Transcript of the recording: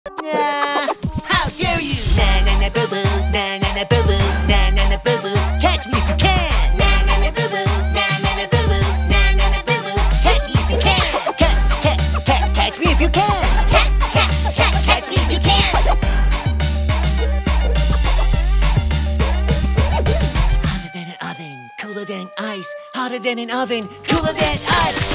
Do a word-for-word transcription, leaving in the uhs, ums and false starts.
Nah, how dare you? Na na na boo boo, na na na boo boo, na na na boo boo. Catch me if you can. Na na na boo boo, na na na boo boo, na na na boo boo. Catch me if you can. Cat, cat, cat, catch me if you can. Cat, cat, cat, catch me if you can. Hotter than an oven, cooler than ice. Hotter than an oven, cooler than ice.